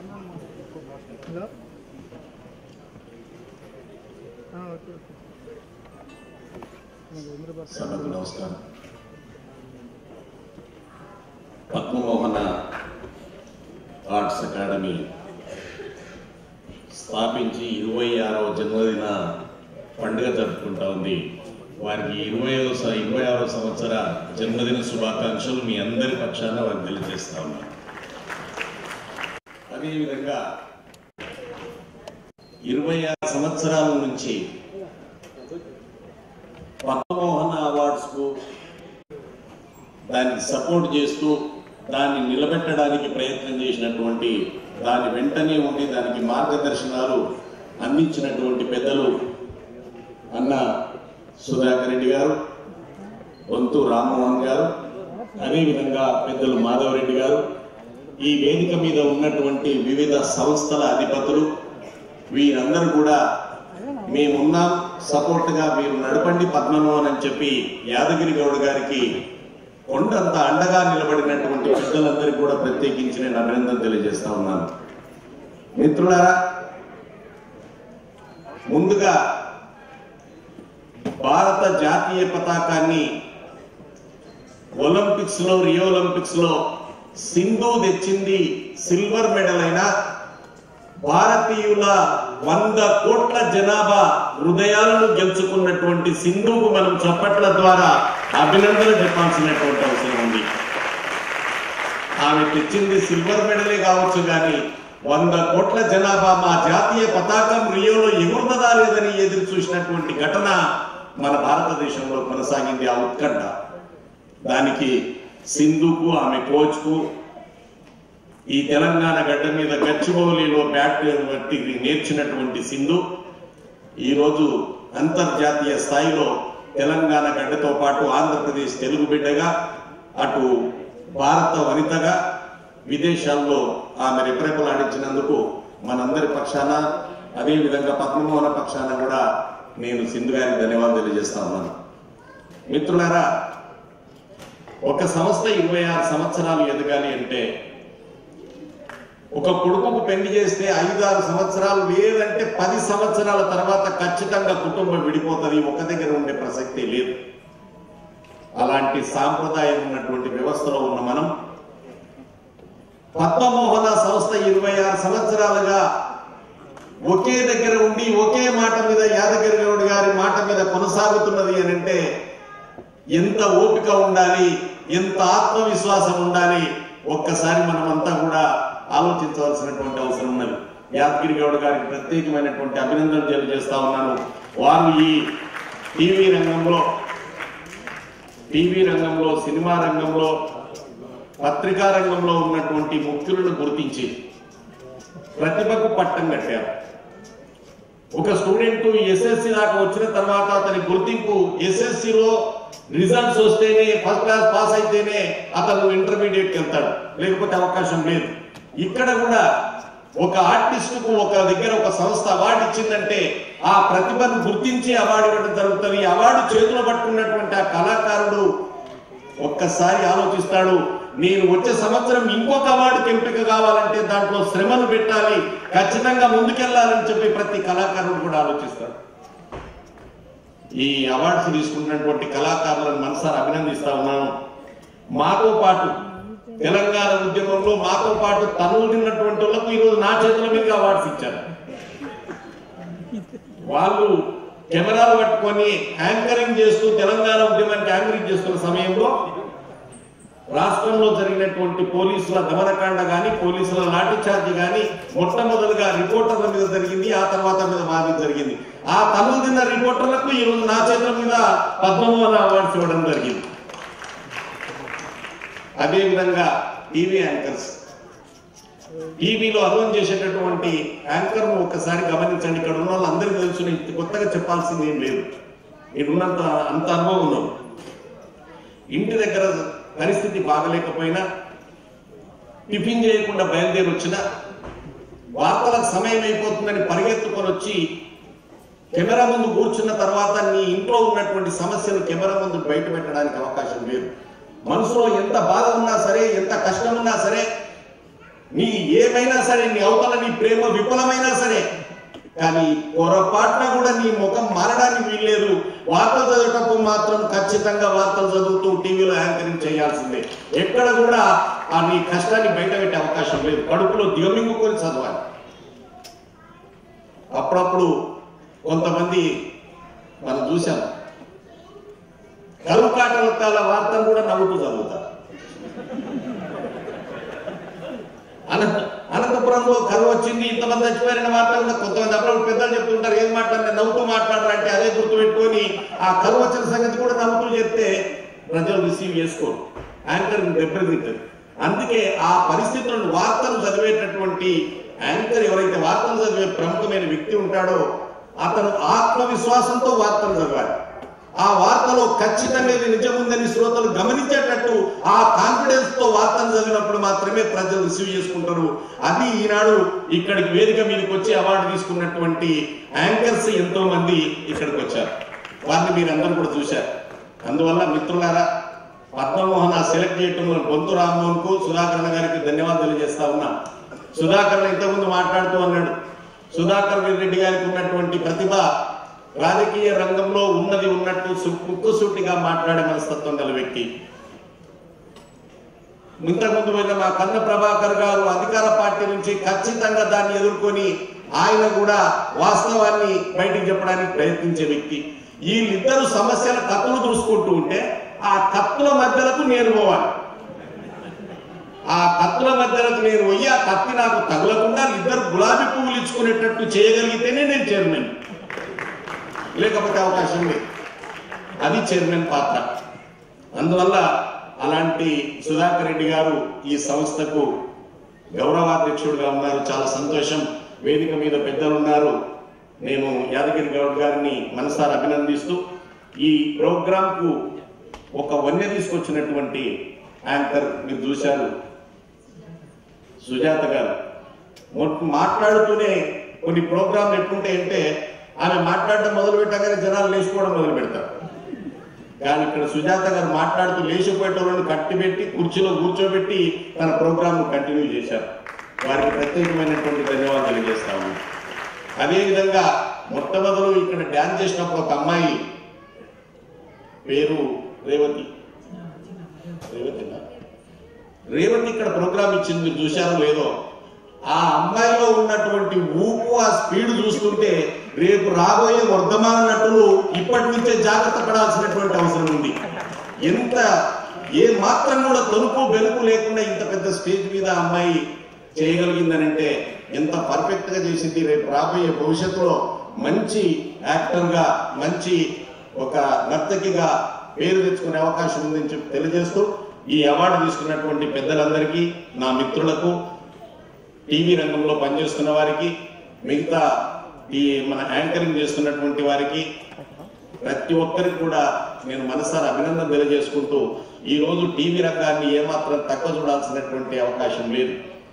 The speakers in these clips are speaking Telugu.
సభకు నమస్కారం. పద్మమోహన ఆర్ట్స్ అకాడమీ స్థాపించి 26వ జన్మదిన పండుగ జరుపుకుంటా ఉంది. వారికి 26వ సంవత్సర జన్మదిన శుభాకాంక్షలు మీ అందరి పక్షాన వారికి తెలియజేస్తా ఉన్నారు. అదేవిధంగా 26 సంవత్సరాల నుంచి పద్మమోహన అవార్డ్స్ కు దానికి సపోర్ట్ చేస్తూ దాన్ని నిలబెట్టడానికి ప్రయత్నం చేసినటువంటి, దాని వెంటనే ఉండి దానికి మార్గదర్శనాలు అందించినటువంటి పెద్దలు అన్న సుధాకర్ రెడ్డి గారు, వంతు రామ్మోహన్ గారు, అదేవిధంగా పెద్దలు మాధవరెడ్డి గారు, ఈ వేదిక మీద ఉన్నటువంటి వివిధ సంస్థల అధిపతులు, వీరందరూ కూడా మేమున్నాం, సపోర్ట్గా మీరు నడపండి పద్మమోహన్ అని చెప్పి యాదగిరి గౌడ్ గారికి కొండంత అండగా నిలబడినటువంటి పెద్దలందరికీ కూడా ప్రత్యేకించి నేను అభినందన తెలియజేస్తా ఉన్నాను. మిత్రులారా, ముందుగా భారత జాతీయ పతాకాన్ని ఒలింపిక్స్ లో, రియో ఒలింపిక్స్ లో సింధు తెచ్చింది సిల్వర్ మెడల్ అయినా భారతీయుల 100 కోట్ల జనాభా హృదయాలను గెలుచుకున్నటువంటి సింధుకు మనం చప్పట్ల ద్వారా అభినందన చెప్పాల్సినటువంటి అవసరం ఉంది. ఆమె తెచ్చింది సిల్వర్ మెడలే కావచ్చు, కానీ 100 కోట్ల జనాభా మా జాతీయ పతాకం రియోలో ఎగురుతుందా లేదని ఎదురు చూసినటువంటి ఘటన మన భారతదేశంలో కొనసాగింది. ఆ ఉత్కంఠ, దానికి సింధుకు, ఆమె కోచ్కు, ఈ తెలంగాణ గడ్డ మీద గచ్చిబౌలిలో బ్యాట్ బట్టి నేర్చినటువంటి సింధు ఈరోజు అంతర్జాతీయ స్థాయిలో తెలంగాణ గడ్డతో పాటు ఆంధ్రప్రదేశ్ తెలుగు బిడ్డగా, అటు భారత వనితగా విదేశాల్లో ఆమె రెపరెపలాడించినందుకు మనందరి పక్షాన, అదేవిధంగా పద్మమోహన పక్షాన కూడా నేను సింధు గారికి ధన్యవాదాలు తెలియజేస్తా ఉన్నాను. మిత్రులారా, ఒక సంస్థ 26 సంవత్సరాలు ఎదగాలి అంటే, ఒక కొడుకుకు పెళ్లి చేస్తే 5-6 సంవత్సరాలు లేదంటే 10 సంవత్సరాల తర్వాత ఖచ్చితంగా కుటుంబం విడిపోతుంది, ఒక దగ్గర ఉండే ప్రసక్తే లేదు. అలాంటి సాంప్రదాయం ఉన్నటువంటి వ్యవస్థలో ఉన్న మనం పద్మమోహన సంస్థ 26 సంవత్సరాలుగా ఒకే దగ్గర ఉండి ఒకే మాట మీద యాదగిరి గౌడ్ గారి మాట మీద కొనసాగుతున్నది అని అంటే ఎంత ఓపిక ఉండాలి, ఎంత ఆత్మవిశ్వాసం ఉండాలి, ఒక్కసారి మనమంతా కూడా ఆలోచించవలసినటువంటి అవసరం ఉన్నది. యాదగిరి గౌడ్ గారికి ప్రత్యేకమైనటువంటి అభినందనలు తెలియజేస్తా ఉన్నాను. వారు ఈ టీవీ రంగంలో, సినిమా రంగంలో, పత్రికా రంగంలో ఉన్నటువంటి ముఖ్యులను గుర్తించి ప్రతిభకు పట్టం కట్టారు. ఒక స్టూడెంట్ ఎస్ఎస్సి దాకా వచ్చిన తర్వాత అతని గుర్తింపు ఎస్ఎస్సిలో రిజల్ట్స్ వస్తేనే, ఫస్ట్ క్లాస్ పాస్ అయితేనే అతను ఇంటర్మీడియట్కి వెళ్తాడు, లేకపోతే అవకాశం లేదు. ఇక్కడ కూడా ఒక ఆర్టిస్టుకు ఒక దగ్గర ఒక సంస్థ అవార్డు ఇచ్చిందంటే ఆ ప్రతిభను గుర్తించి అవార్డు ఇవ్వడం జరుగుతుంది. అవార్డు చేతిలో పట్టుకున్నటువంటి ఆ కళాకారుడు ఒక్కసారి ఆలోచిస్తాడు, నేను వచ్చే సంవత్సరం ఇంకొక అవార్డుకి ఎంపిక కావాలంటే దాంట్లో శ్రమను పెట్టాలి, ఖచ్చితంగా ముందుకెళ్లాలని చెప్పి ప్రతి కళాకారుడు కూడా ఆలోచిస్తాడు. ఈ అవార్డ్స్ తీసుకున్నటువంటి కళాకారులను మనసారా అభినందిస్తా ఉన్నాను. మాతో పాటు తెలంగాణ ఉద్యమంలో మాతో పాటు తనువు తిన్నటువంటి వాళ్ళకు ఈరోజు నా చేతుల మీద అవార్డ్స్ ఇచ్చారు. వాళ్ళు కెమెరాలు పట్టుకొని యాంకరింగ్ చేస్తూ తెలంగాణ ఉద్యమానికి యాంకరింగ్ చేస్తున్న సమయంలో రాష్ట్రంలో జరిగినటువంటి పోలీసుల దమనకాండ కానీ, పోలీసుల లాఠీ చార్జ్ కానీ మొట్టమొదటిగా రిపోర్టర్ల మీద జరిగింది, ఆ తర్వాత మీద మాది జరిగింది. ఆ తనువు తిన్న రిపోర్టర్లకు ఈరోజు నా చేతుల మీద పద్మమోహన అవార్డ్స్ ఇవ్వడం జరిగింది. అదేవిధంగా టీవీ యాంకర్స్, టీవీలో అర్థం చేసేటటువంటి యాంకర్ ఒక్కసారి గమనించండి. ఇక్కడ ఉన్న వాళ్ళు అందరికీ తెలుసు, కొత్తగా చెప్పాల్సింది ఏం లేదు, ఇక్కడున్నంత అంత అనుభవం ఉన్నది. ఇంటి దగ్గర పరిస్థితి బాగలేకపోయినా టిఫిన్ చేయకుండా బయలుదేరి వచ్చిన, వార్తలకు సమయం అయిపోతుందని పరిగెత్తుకొని వచ్చి కెమెరా ముందు కూర్చున్న తర్వాత నీ ఇంట్లో ఉన్నటువంటి సమస్యలు కెమెరా ముందు బయట పెట్టడానికి అవకాశం లేదు. మనసులో ఎంత బాధ ఉన్నా సరే, ఎంత కష్టం ఉన్నా సరే, నీ ఏమైనా సరే, నీ అవతల నీ ప్రేమ విఫలమైనా సరే, కానీ పొరపాటున కూడా నీ ముఖం మారడానికి వీల్లేదు. వార్తలు చదివేటప్పుడు మాత్రం ఖచ్చితంగా వార్తలు చదువుతూ టీవీలో యాంకరింగ్ చేయాల్సిందే. ఎక్కడ కూడా ఆ నీ కష్టాన్ని బయట పెట్టే అవకాశం లేదు. కడుపులో దిగమింగుకొని చదవాలి. అప్పుడప్పుడు కొంతమంది మనం చూసాం, కరువు కాటల వార్తలు కూడా నవ్వుతూ చదువుతారు. అనంతపురంలో కరువు వచ్చింది, ఇంతమంది చచ్చిపోయారనే వార్త కూడా కొంతమంది అప్పుడు పెద్దలు చెప్తుంటారు. ఏం మాట్లాడినా నవ్వుతూ మాట్లాడారంటే అదే గుర్తు పెట్టుకొని ఆ కరువు వచ్చిన సంగతి కూడా నవ్వుతూ చెప్తే ప్రజలు రిసీవ్ చేసుకోరు. యాంకర్ దెబ్బతింటుంది. అందుకే ఆ పరిస్థితులను వార్తలు చదివేటటువంటి యాంకర్ ఎవరైతే వార్తలు చదివే ప్రముఖమైన వ్యక్తి ఉంటాడో అతను ఆత్మవిశ్వాసంతో వార్తలు చదవాలి. ఆ వార్తలో ఖచ్చితంగా ఇది నిజముందని శ్రోతలు గమనించేటట్టు ఆ కాన్ఫిడెన్స్ తో వార్తలు చదివినప్పుడు మాత్రమే ప్రజలు రిసీవ్ చేసుకుంటారు. అది ఈనాడు ఇక్కడికి వేదిక మీదకి వచ్చి అవార్డు తీసుకున్నటువంటి యాంకర్స్ ఎంతో మంది ఇక్కడికి వచ్చారు. వారిని మీరందరూ కూడా చూశారు. అందువల్ల మిత్రులారా, పద్మమోహన్ సెలెక్ట్ చేయటంలో బొంతు రామ్మోహన్ కు, సుధాకర్ గారికి ధన్యవాదాలు తెలియజేస్తా ఉన్నా. సుధాకర్ ఇంతకుముందు మాట్లాడుతూ అన్నాడు, సుధాకర్ రెడ్డి గారికి ఉన్నటువంటి ప్రతిభ రాజకీయ రంగంలో ఉన్నది ఉన్నట్టు ముక్కుసూటిగా మాట్లాడే మనస్తత్వం గల వ్యక్తి. ఇంతకుముందు పోయిన మా కన్న ప్రభాకర్ గారు అధికార పార్టీ నుంచి ఖచ్చితంగా దాన్ని ఎదుర్కొని ఆయన కూడా వాస్తవాన్ని బయటికి చెప్పడానికి ప్రయత్నించే వ్యక్తి. వీళ్ళిద్దరు సమస్యల కత్తులు చూసుకుంటూ ఉంటే ఆ కత్తుల మధ్యలకు నేను పోవాలి. ఆ కత్తుల మధ్యలకు నేను పోయి ఆ కత్తి నాకు తగలకుండా ఇద్దరు గులాబీ పువ్వులు ఇచ్చుకునేటట్టు చేయగలిగితేనే నేను చైర్మన్, లేకపోతే అవకాశం లేదు. అది చైర్మన్ పాత్ర. అందువల్ల అలాంటి సుధాకర్ రెడ్డి గారు ఈ సంస్థకు గౌరవాధ్యక్షుడిగా ఉన్నారు. చాలా సంతోషం. వేదిక మీద పెద్దలు ఉన్నారు. నేను యాదగిరి గౌడ్ గారిని మనసారా అభినందిస్తూ ఈ ప్రోగ్రాం కు ఒక వన్య తీసుకొచ్చినటువంటి యాంకర్ మీరు చూశారు, సుజాత గారు. మాట్లాడుతూనే కొన్ని ప్రోగ్రాంలు ఎట్లుంటాయంటే ఆమె మాట్లాడడం మొదలు పెట్టగానే జనాలు లేచిపోవడం మొదలు పెడతారు. కానీ ఇక్కడ సుజాత గారు మాట్లాడుతూ లేచిపోయేటోళ్ళని కట్టిపెట్టి కుర్చీలో కూర్చోబెట్టి తన ప్రోగ్రామ్ కంటిన్యూ చేశారు. వారికి ప్రత్యేకమైనటువంటి ధన్యవాదాలు తెలియజేస్తాము. అదేవిధంగా మొట్టమొదలు ఇక్కడ డ్యాన్స్ చేసినప్పుడు ఒక అమ్మాయి పేరు రేవతి ఇక్కడ ప్రోగ్రామ్ ఇచ్చింది, మీరు చూశారో లేదో. ఆ అమ్మాయిలో ఉన్నటువంటి ఊపు, ఆ స్పీడ్ చూస్తుంటే రేపు రాబోయే వర్ధమాన నటులు ఇప్పటి నుంచే జాగ్రత్త పడాల్సినటువంటి అవసరం ఉంది. ఏ మాత్రం కూడా తొలుపు బెలుపు లేకుండా ఇంత పెద్ద స్టేజ్ మీద అమ్మాయి చేయగలిగిందనంటే ఎంత పర్ఫెక్ట్ గా చేసింది. రేపు రాబోయే భవిష్యత్తులో మంచి యాక్టర్ గా, మంచి ఒక నర్తకిగా పేరు తెచ్చుకునే అవకాశం ఉందని చెప్పి తెలియజేస్తూ ఈ అవార్డు తీసుకున్నటువంటి పెద్దలందరికీ, నా మిత్రులకు, టీవీ రంగంలో పనిచేస్తున్న వారికి, మిగతా ఈ మన యాంకరింగ్ చేస్తున్నటువంటి వారికి, ప్రతి ఒక్కరికి కూడా నేను మనసారా అభినందన తెలియజేసుకుంటూ ఈ రోజు టీవీ రంగాన్ని ఏమాత్రం తక్కువ చూడాల్సినటువంటి అవకాశం లేదు.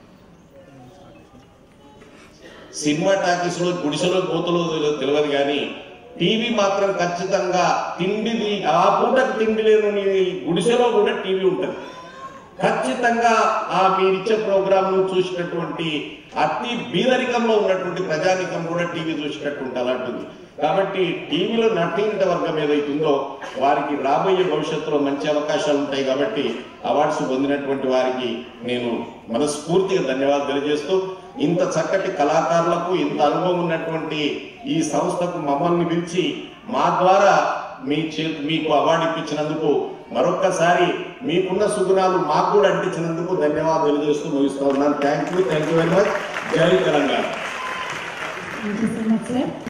సినిమా టాకీస్ లో గుడిసెలో పోతలో తెలియదు కానీ టీవీ మాత్రం ఖచ్చితంగా తిండిది, ఆ పూటకు తిండి లేని గుడిసెలో కూడా టీవీ ఉంటుంది. ఖచ్చితంగా ఆ మీరిచ్చే ప్రోగ్రామ్ ను చూసినటువంటి అతి బీదరికంలో ఉన్నటువంటి ప్రజానికం కూడా టీవీ చూసినట్టు ఉంటుంది. అలాంటిది కాబట్టి టీవీలో నటీనట వర్గం ఏదైతుందో వారికి రాబోయే భవిష్యత్తులో మంచి అవకాశాలు ఉంటాయి. కాబట్టి అవార్డ్స్ పొందినటువంటి వారికి నేను మనస్ఫూర్తిగా ధన్యవాదాలు తెలియజేస్తూ, ఇంత చక్కటి కళాకారులకు, ఇంత అనుభవం ఉన్నటువంటి ఈ సంస్థకు మమ్మల్ని పిలిచి మా ద్వారా మీకు అవార్డు ఇప్పించినందుకు మరొక్కసారి మీకున్న సుగుణాలు మాకు కూడా అంటించినందుకు ధన్యవాదాలు తెలియజేస్తూ ముగిస్తూ ఉన్నాను. Thank you very much. జై తెలంగాణ.